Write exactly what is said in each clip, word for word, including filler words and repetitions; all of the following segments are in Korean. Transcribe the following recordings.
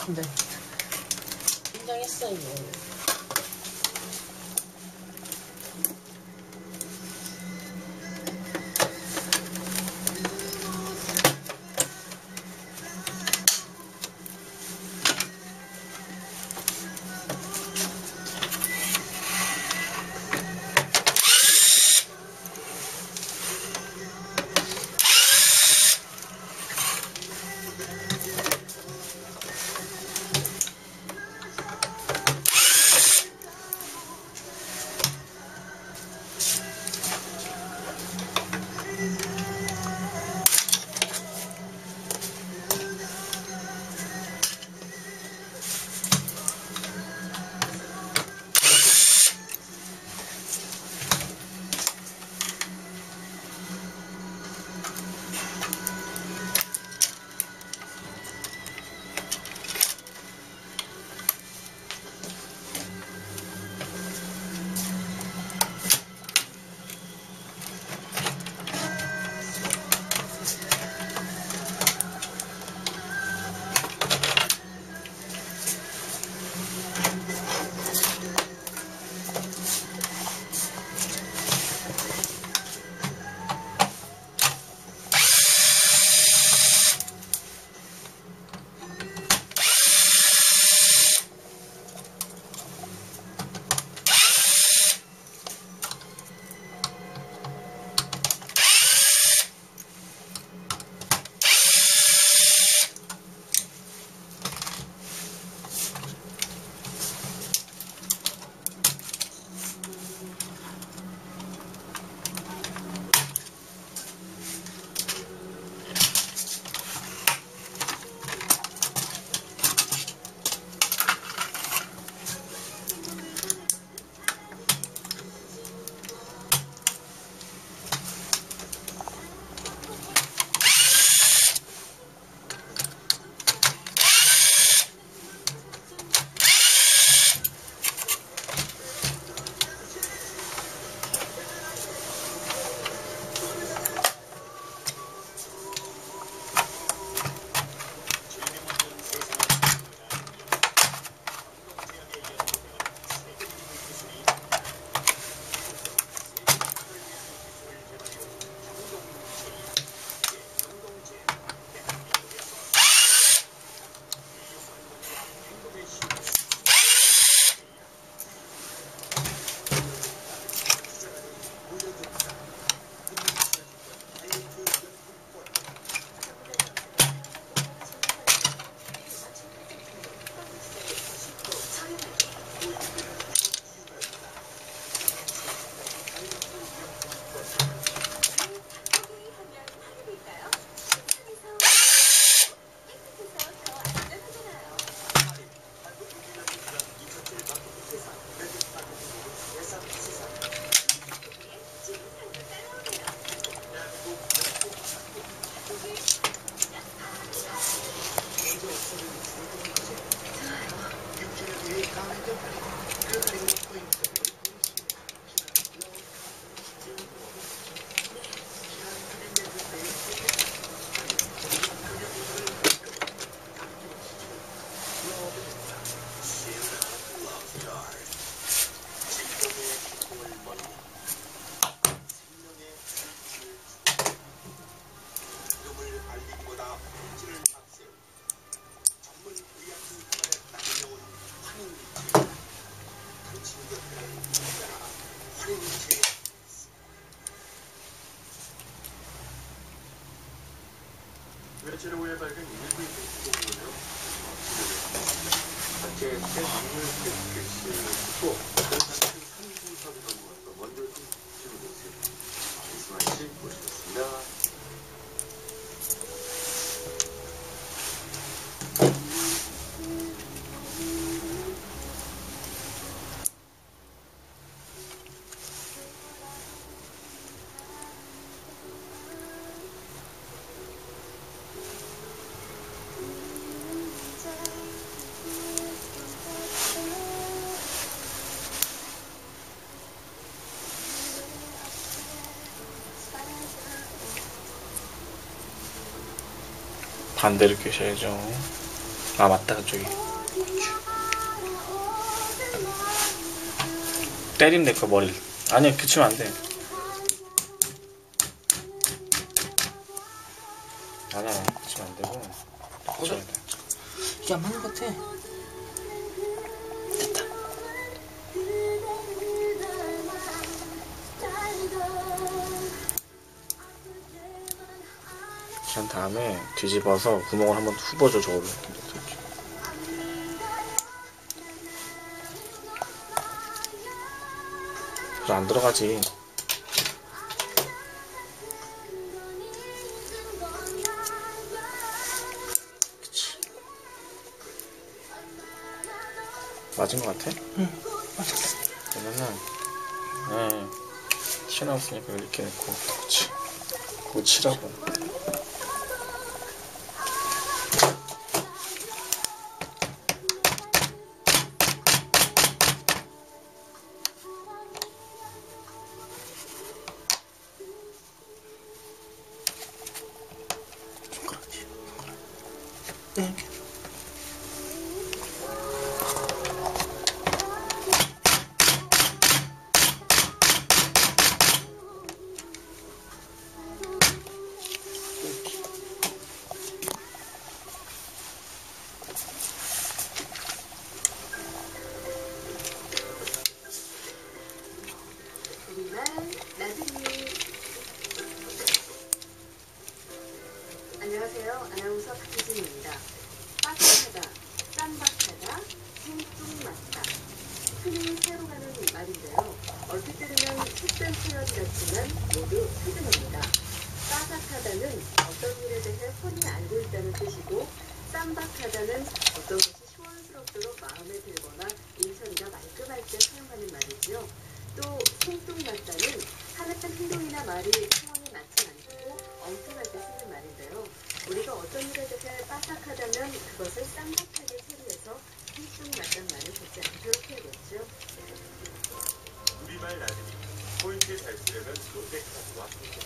네. 긴장했어요. 며칠 후에 밝은 일부 공시록으로는 단체 새 인물 캐스트로 어떤 단체 삼 군 사고가 모았던 원돌 팀 모습 이승환 씨 모시겠습니다. 반대로 껴셔야죠. 아 맞다 그쪽이 때린대 그 머리를. 아니야 붙이면 안돼. 아니야 붙이면 안되고 붙여야 돼. 이게 안 맞는 것 같아. 됐다. 그런 다음에 뒤집어서 구멍을 한번 후버줘 저걸로. 그래 안 들어가지. 그치. 맞은 것 같아? 응 맞았어. 그러면은 네 튀어나왔으니까 이렇게 놓고 그치 그거 치라고. 손가락지. 네 이렇게. 안녕하세요. 아나운서 박혜진입니다. 빠삭하다, 쌈박하다, 생뚱맞다. 흔히 사용하는 말인데요. 얼핏 들으면 특별 표현 같지만 모두 표준어입니다. 빠삭하다는 어떤 일에 대해 훤히 알고 있다는 뜻이고, 쌈박하다는 어떤 것이 시원스럽도록 마음에 들거나 인천이가 말끔할 때 사용하는 말이지요. 또 생뚱맞다는 하는 행동이나 말이 상황에 맞지 않고 엉뚱할 때 쓰는 말인데요. 우리가 어떤 일에 대해 빠삭하다면 그것을 쌈박하게 처리해서 생뚱맞단 말을 듣지 않도록 해야겠죠. 우리말 나들이 포인트 잘 쓰려면 롯데카드와 함께.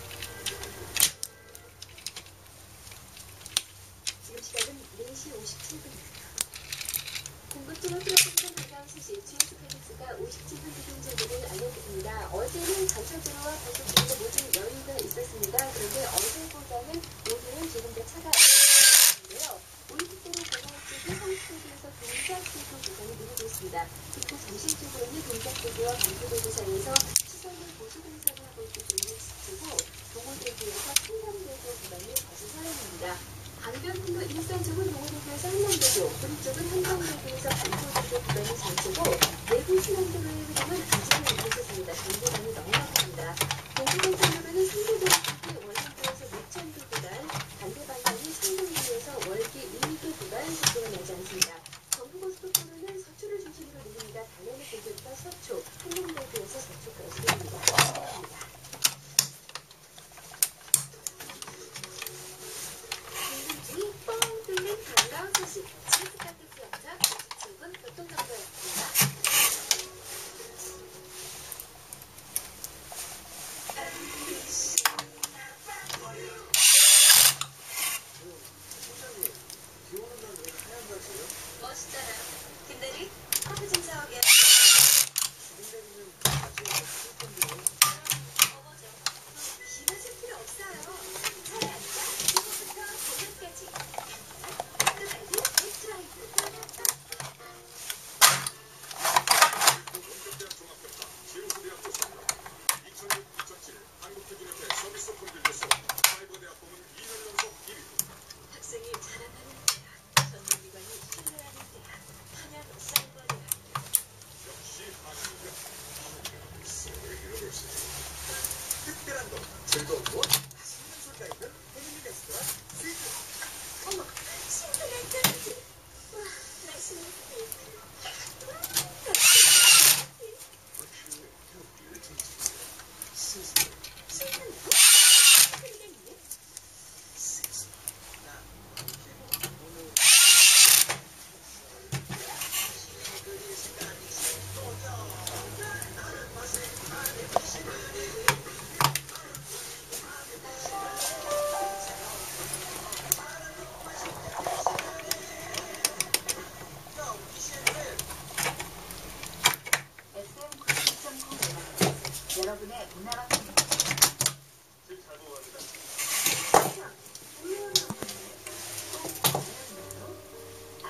지금 시각은 네 시 오십칠 분입니다. 궁금증을 풀어보는 반가운 소식, 주스 페릭스가 오십칠 분 기준 정보를 알려드립니다. 어제는 전철도로와 고속도로도 모든 여유가 있었습니다. 그런데 어제보다는 오늘은 조금 더 차가 있는데요. 오이국도로 공항 쪽이 성수도에서 동작대교 구간이 늘고 있습니다. 특히 정신적으로는 동작대교와 반포대교 사이에서 시설물 보수 공사를 하고 있기 때문에 지치고 동호대교에서 한남대교 구간이 다시 사용합니다. 강변북로 일산 쪽은 동호대교에서 한남대교, 구리 쪽은 한강대교에서 반포대교 구간이 정체고 내부 신안도로의 흐름은 안전을 이루어졌습니다. 전도간이 넉넉합니다. 동부간선도로는 상도도 쪽이 월산도에서 녹천도 구간, 반대 방향이 창동도에서 월기 이미교 구간 속도가 나지 않습니다. 경부고속도로는 서초를 중심으로 밀립니다. 단양의 고속도로가 서초, 한남대교에서 서초까지 됩니다. 감사합니다. 궁금증이 뻥 뚫린 반가운 소식, 지스카테스 영상 오십칠 분 교통정보였습니다.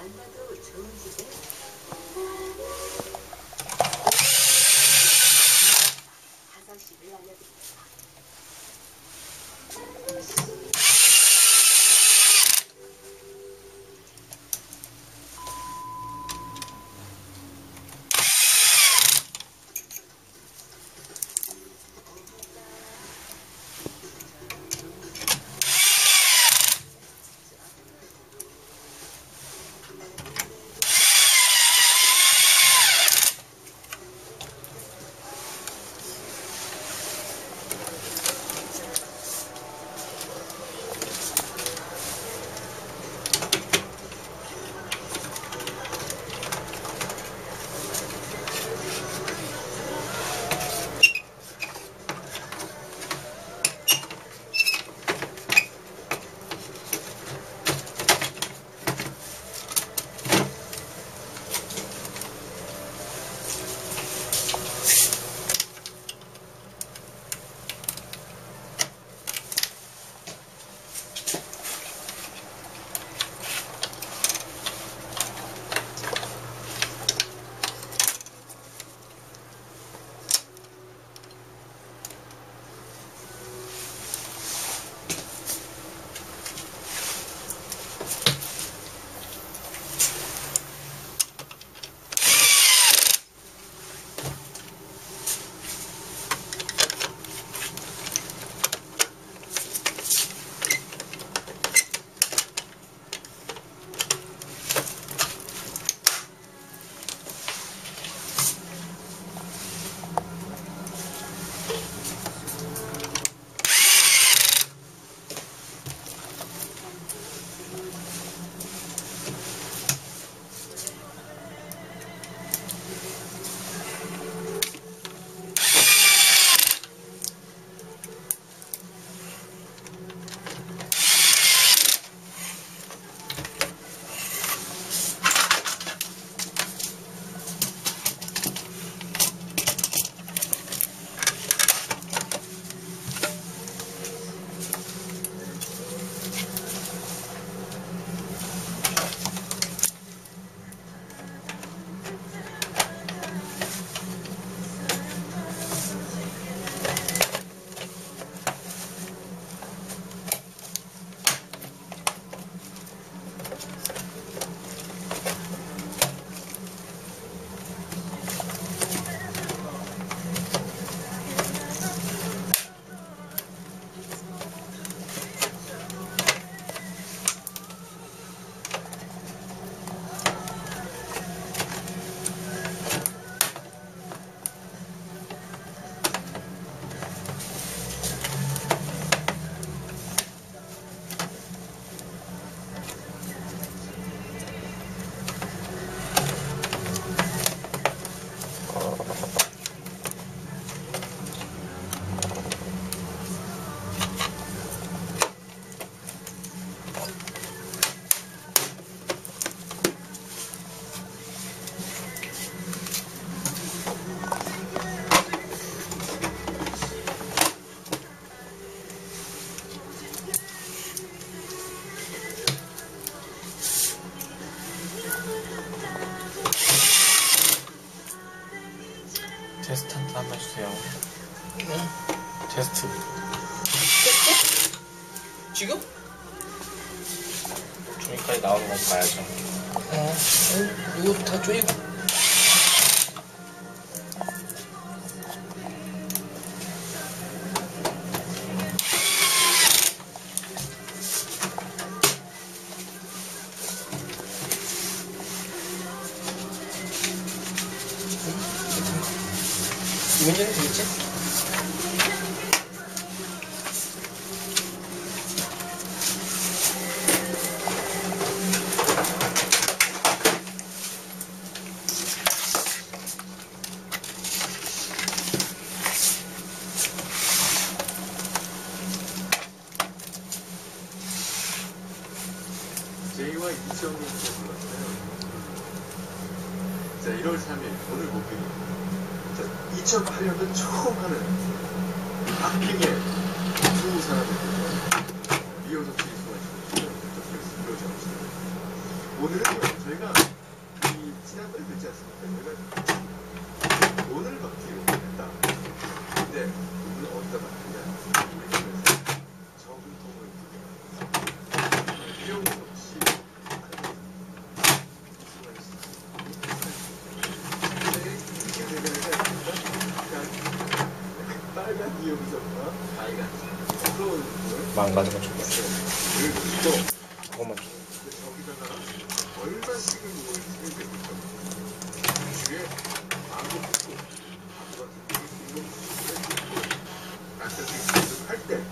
만나도 좋은 집에 다섯 시를 알려드립니다. 테스트 한 번 해주세요. 응? 테스트. 됐어? 지금? 종이까지 나오는 거 봐야죠. 어, 어 이거 다 쪼이고. 이번 년은 되겠지? 제이와 이지영님 불렀어요. 자, 일월 삼일 오늘 목요일. 자, 이천팔 년도 처음 하는 박빙의 두 사람이 이호석 씨 수고하시고 이호석 씨 오늘은요, 저희가 이 지난번에 그랬지 않습니까? 저희가 돈을 받기로 했다. 근데 오늘 어디다 받느냐? 우리 집에서 저금통을 두개 비용 없이 하는 거예요. 빨간 이용서가 빨간 부러운 걸 망가진 거 좀. 을 놓고 그것만 좀. 저기다가 얼마씩을 모을지를 내겠죠. 주에 광고 듣고 광고 같은 경우 인공수술을 듣고 나한테 할때